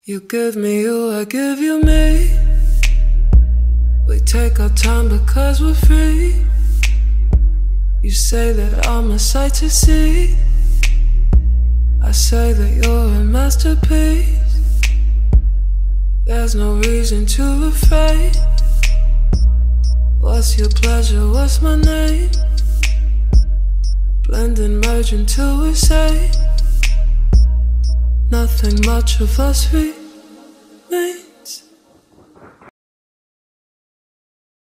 You give me you, I give you me. We take our time because we're free. You say that I'm a sight to see. I say that you're a masterpiece. There's no reason to be afraid. What's your pleasure, what's my name? Blend and merge until we say nothing much of us remains.